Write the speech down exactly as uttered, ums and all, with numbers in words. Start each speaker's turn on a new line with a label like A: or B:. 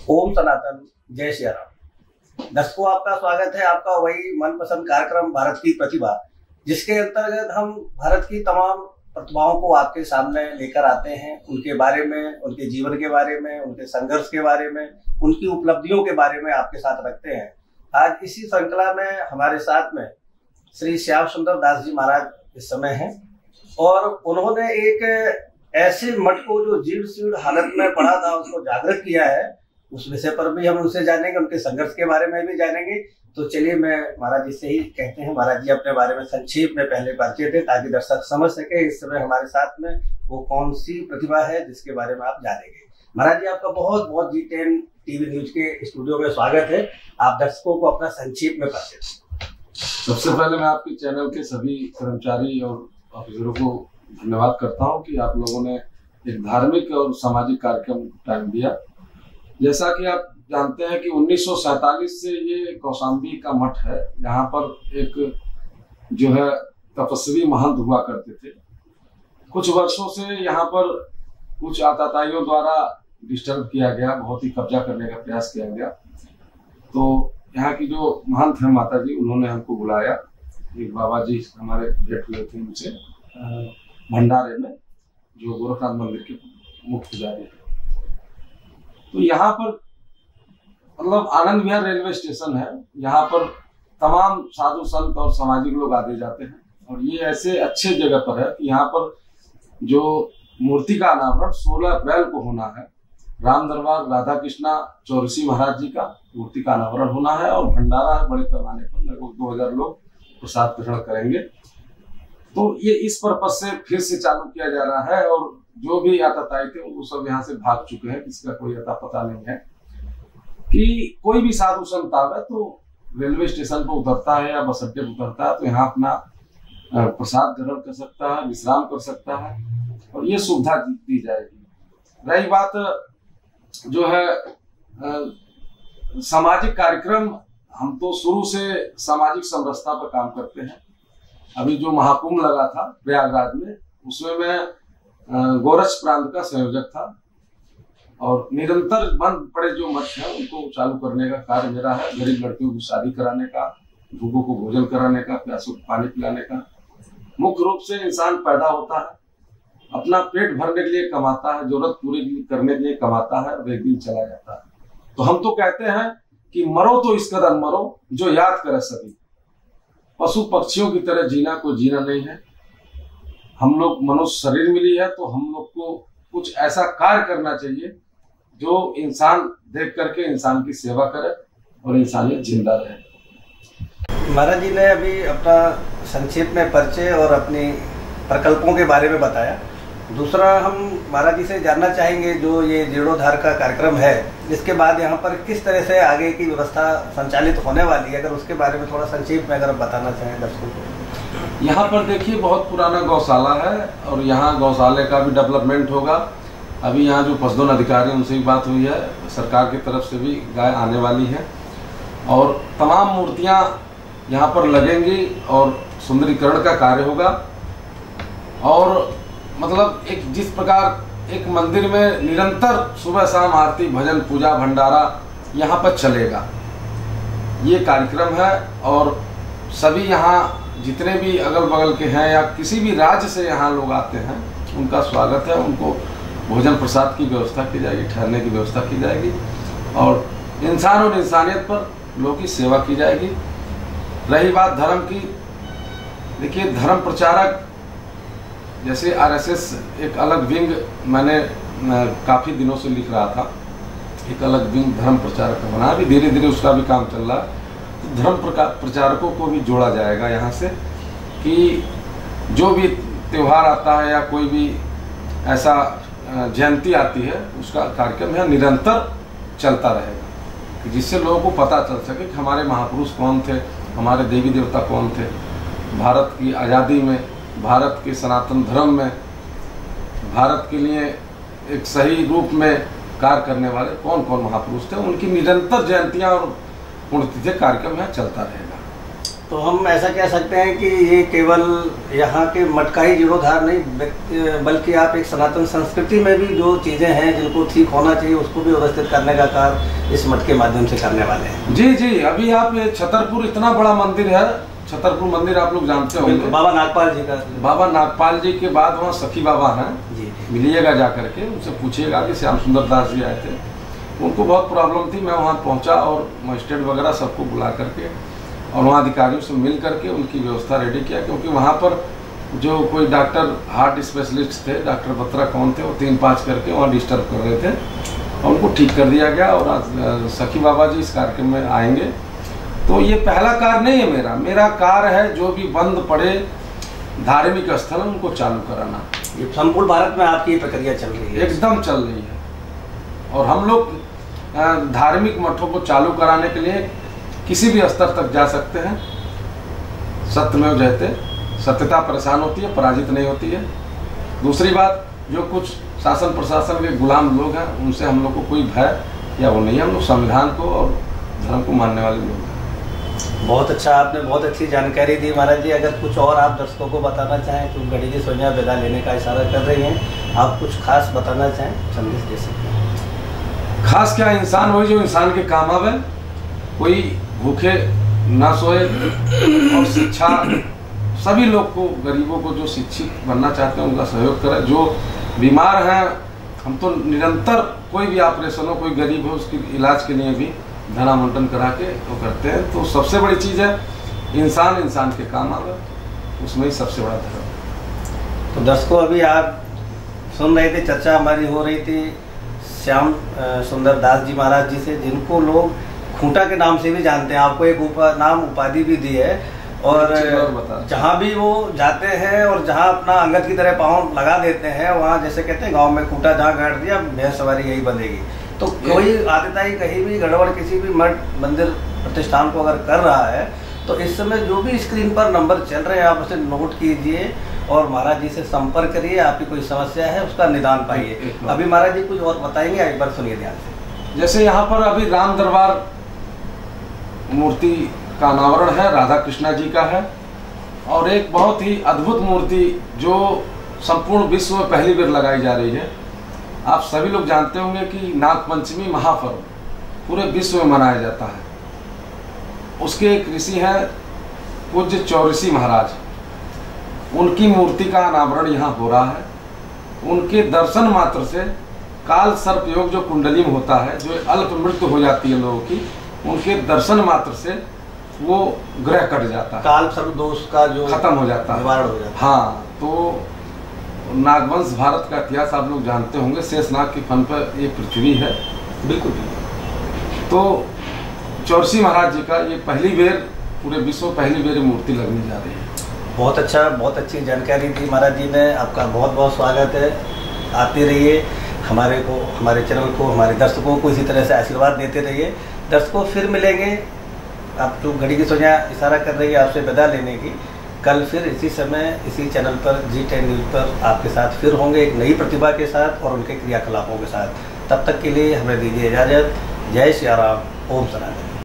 A: ओम सनातन, जय श्री राम। दर्शकों, आपका स्वागत है आपका वही मनपसंद कार्यक्रम भारत की प्रतिभा, जिसके अंतर्गत हम भारत की तमाम प्रतिभाओं को आपके सामने लेकर आते हैं। उनके बारे में, उनके जीवन के बारे में, उनके संघर्ष के बारे में, उनकी उपलब्धियों के बारे में आपके साथ रखते हैं। आज इसी श्रृंखला में हमारे साथ में श्री श्याम सुंदर दास जी महाराज इस समय हैं और उन्होंने एक ऐसे मठ को जो जीर्ण शीर्ण हालत में पड़ा था उसको जागृत किया है। उस विषय पर भी हम उनसे जानेंगे, उनके संघर्ष के बारे में भी जानेंगे। तो चलिए मैं महाराज जी से ही कहते हैं, महाराज जी अपने बारे में संक्षेप में पहले परिचय दें ताकि दर्शक समझ सके इस समय हमारे साथ में वो कौन सी प्रतिभा है जिसके बारे में आप जानेंगे। महाराज जी, आपका बहुत बहुत जी टेन टीवी न्यूज के स्टूडियो में स्वागत है। आप दर्शकों को अपना संक्षेप में परिचय दें।
B: सबसे पहले मैं आपके चैनल के सभी कर्मचारी और ऑफिसरों को धन्यवाद करता हूं कि आप लोगों ने एक धार्मिक और सामाजिक कार्यक्रम टाइम दिया। जैसा कि आप जानते हैं कि उन्नीस सौ सैतालीस से ये कौशाम्बी का मठ है। यहाँ पर एक जो है तपस्वी महंत हुआ करते थे। कुछ वर्षों से यहाँ पर कुछ आताताइयों द्वारा डिस्टर्ब किया गया, बहुत ही कब्जा करने का प्रयास किया गया। तो यहाँ की जो महंत है माता जी, उन्होंने हमको बुलाया। एक बाबा जी हमारे भेंट हुए थे उनसे भंडारे में, जो गोरखनाथ मंदिर के मुख्य पुजारी थे। तो यहाँ पर मतलब आनंद विहार रेलवे स्टेशन है। यहाँ पर तमाम साधु संत और सामाजिक लोग आते जाते हैं और ये ऐसे अच्छे जगह पर है कि यहाँ पर जो मूर्ति का अनावरण सोलह अप्रैल को होना है। राम दरबार राधा कृष्णा चौरसी महाराज जी का मूर्ति का अनावरण होना है और भंडारा है बड़े पैमाने पर, लगभग दो हजार लोग प्रसाद ग्रहण करेंगे। तो ये इस पर्पज से फिर से चालू किया जा रहा है और जो भी आताताई थे वो सब यहाँ से भाग चुके हैं। किसी का कोई अता पता नहीं है कि कोई भी साधु संत आवे तो रेलवे स्टेशन पर उतरता है या बस अड्डे पर उतरता है तो यहाँ अपना प्रसाद ग्रहण कर सकता है, विश्राम कर सकता है और ये सुविधा दी जाएगी। रही बात जो है आ, सामाजिक कार्यक्रम, हम तो शुरू से सामाजिक समरसता पर काम करते हैं। अभी जो महाकुंभ लगा था प्रयागराज में, उसमें मैं गोरक्ष प्रांत का संयोजक था और निरंतर बंद पड़े जो मठ है उनको चालू करने का कार्य मेरा है। गरीब लड़कियों की शादी कराने का, भूखों को भोजन कराने का, प्यासों को पानी पिलाने का। मुख्य रूप से इंसान पैदा होता है, अपना पेट भरने के लिए कमाता है, जरूरत पूरी करने के लिए कमाता है और एक दिन चला जाता है। तो हम तो कहते हैं कि मरो तो इस कदर मरो जो याद करे सभी। पशु पक्षियों की तरह जीना कोई जीना नहीं है। हम लोग मनुष्य शरीर मिली है तो हम लोग को कुछ ऐसा कार्य करना चाहिए जो इंसान देख करके इंसान की सेवा करे और इंसानियत जिंदा रहे।
A: महाराज जी ने अभी अपना संक्षेप में परिचय और अपनी प्रकल्पों के बारे में बताया। दूसरा, हम महाराज जी से जानना चाहेंगे जो ये जीर्णोद्धार का कार्यक्रम है, इसके बाद यहाँ पर किस तरह से आगे की व्यवस्था संचालित होने वाली है, अगर उसके बारे में थोड़ा संक्षेप में अगर बताना चाहें दर्शकों को।
B: यहाँ पर देखिए बहुत पुराना गौशाला है और यहाँ गौशाले का भी डेवलपमेंट होगा। अभी यहाँ जो पशुधन अधिकारी उनसे भी बात हुई है, सरकार की तरफ से भी गाय आने वाली है और तमाम मूर्तियाँ यहाँ पर लगेंगी और सुंदरीकरण का कार्य होगा। और मतलब एक जिस प्रकार एक मंदिर में निरंतर सुबह शाम आरती, भजन, पूजा, भंडारा यहाँ पर चलेगा, ये कार्यक्रम है। और सभी यहाँ जितने भी अगल बगल के हैं या किसी भी राज्य से यहाँ लोग आते हैं उनका स्वागत है। उनको भोजन प्रसाद की व्यवस्था की जाएगी, ठहरने की व्यवस्था की जाएगी और इंसान और इंसानियत पर लोगों की सेवा की जाएगी। रही बात धर्म की, देखिए धर्म प्रचारक जैसे आरएसएस एक अलग विंग मैंने काफ़ी दिनों से लिख रहा था, एक अलग विंग धर्म प्रचारक का बना, अभी धीरे धीरे उसका भी काम चल रहा है। तो धर्म प्रचारकों को भी जोड़ा जाएगा यहाँ से कि जो भी त्यौहार आता है या कोई भी ऐसा जयंती आती है उसका कार्यक्रम यहाँ निरंतर चलता रहेगा कि जिससे लोगों को पता चल सके कि हमारे महापुरुष कौन थे, हमारे देवी देवता कौन थे, भारत की आज़ादी में, भारत के सनातन धर्म में, भारत के लिए एक सही रूप में कार्य करने वाले कौन कौन महापुरुष थे, उनकी निरंतर जयंतियाँ और पुण्यतिथि कार्यक्रम यहाँ चलता रहेगा।
A: तो हम ऐसा कह सकते हैं कि ये केवल यहाँ के मठ का ही जीर्णोद्धार नहीं, बल्कि आप एक सनातन संस्कृति में भी जो चीज़ें हैं जिनको ठीक होना चाहिए उसको भी व्यवस्थित करने का कार्य इस मठ के माध्यम से करने वाले हैं।
B: जी जी, अभी आप ये छतरपुर इतना बड़ा मंदिर है, छतरपुर मंदिर आप लोग जानते होंगे,
A: बाबा नागपाल जी का।
B: बाबा नागपाल जी के बाद वहाँ सखी बाबा हैं
A: जी,
B: मिलिएगा जा करके, उनसे पूछिएगा कि श्याम सुंदर दास जी आए थे, उनको बहुत प्रॉब्लम थी। मैं वहाँ पहुँचा और मजिस्ट्रेट वगैरह सबको बुला करके और वहाँ अधिकारियों से मिल करके उनकी व्यवस्था रेडी किया, क्योंकि वहाँ पर जो कोई डॉक्टर हार्ट स्पेशलिस्ट थे, डॉक्टर बत्रा कौन थे, वो तीन पाँच करके वहाँ डिस्टर्ब कर रहे थे और उनको ठीक कर दिया गया। और आज सखी बाबा जी इस कार्यक्रम में आएंगे। तो ये पहला कार्य नहीं है मेरा मेरा कार्य है जो भी बंद पड़े धार्मिक स्थल उनको चालू कराना।
A: ये संपूर्ण भारत में आपकी ये प्रक्रिया चल रही है?
B: एकदम चल रही है। और हम लोग धार्मिक मठों को चालू कराने के लिए किसी भी स्तर तक जा सकते हैं। सत्यमेव जयते, सत्यता परेशान होती है, पराजित नहीं होती है। दूसरी बात, जो कुछ शासन प्रशासन के गुलाम लोग हैं उनसे हम लोग को कोई भय या वो नहीं है। हम लोग संविधान को और धर्म को मानने वाले लोग हैं।
A: बहुत अच्छा, आपने बहुत अच्छी जानकारी दी महाराज जी। अगर कुछ और आप दर्शकों को बताना चाहें, तो घड़ी की सोनिया विदा लेने का इशारा कर रही हैं, आप कुछ खास बताना चाहें, संदेश दे सकते हैं।
B: खास क्या, इंसान वही जो इंसान के काम आवे, कोई भूखे ना सोए, और शिक्षा सभी लोग को, गरीबों को जो शिक्षित बनना चाहते हैं उनका सहयोग करें। जो बीमार हैं, हम तो निरंतर कोई भी ऑपरेशन हो, कोई गरीब हो, उसके इलाज के लिए भी धनावंटन करा के वो करते हैं। तो सबसे बड़ी चीज़ है इंसान इंसान के काम आवे, उसमें ही सबसे बड़ा धर्म।
A: तो दर्शकों, अभी आप सुन रहे थे, चर्चा हमारी हो रही थी श्याम सुंदर दास जी महाराज जी से, जिनको लोग खूंटा के नाम से भी जानते हैं। आपको एक उपा, नाम उपाधि भी दी है, और जहाँ भी वो जाते हैं और जहाँ अपना अंगद की तरह पाँव लगा देते हैं, वहाँ जैसे कहते हैं गांव में खूंटा जहाँ गाड़ दिया, भैंस सवारी यही बनेगी। तो कोई आदिताई कहीं भी गड़बड़ किसी भी मठ मंदिर प्रतिष्ठान को अगर कर रहा है, तो इस समय जो भी स्क्रीन पर नंबर चल रहे हैं आप उसे नोट कीजिए और महाराज जी से संपर्क करिए। आपकी कोई समस्या है उसका निदान पाइए। अभी महाराज जी कुछ और बताएंगे, एक बार सुनिए ध्यान से।
B: जैसे यहाँ पर अभी राम दरबार मूर्ति का अनावरण है, राधा कृष्णा जी का है, और एक बहुत ही अद्भुत मूर्ति जो संपूर्ण विश्व में पहली बार लगाई जा रही है। आप सभी लोग जानते होंगे कि नाग पंचमी महापर्व पूरे विश्व में मनाया जाता है। उसके एक ऋषि हैं पूज्य चौरसी महाराज, उनकी मूर्ति का अनावरण यहाँ हो रहा है। उनके दर्शन मात्र से काल सर्प योग जो कुंडली में होता है, जो अल्प मृत्यु हो जाती है लोगों की, उनके दर्शन मात्र से वो ग्रह कट जाता है,
A: काल सर्प दोष का जो
B: खत्म हो जाता है,
A: निवारण हो जाता है।
B: हाँ, तो नागवंश भारत का इतिहास आप लोग जानते होंगे। शेषनाग की फन पर ये पृथ्वी है।
A: बिल्कुल।
B: तो चौरसी महाराज जी का ये पहली बेर पूरे विश्व पहली बेर मूर्ति लगने जा रही है।
A: बहुत अच्छा, बहुत अच्छी जानकारी दी महाराज जी ने। आपका बहुत बहुत स्वागत है। आते रहिए, हमारे को, हमारे चैनल को, हमारे दर्शकों को इसी तरह से आशीर्वाद देते रहिए। दर्शकों, फिर मिलेंगे। आप जो घड़ी की सोनिया इशारा कर रही है आपसे विदा लेने की, कल फिर इसी समय इसी चैनल पर जी टेन न्यूज़ पर आपके साथ फिर होंगे, एक नई प्रतिभा के साथ और उनके क्रियाकलापों के साथ। तब तक के लिए हमें दीजिए इजाज़त। जय श्री राम, ओम सनातन।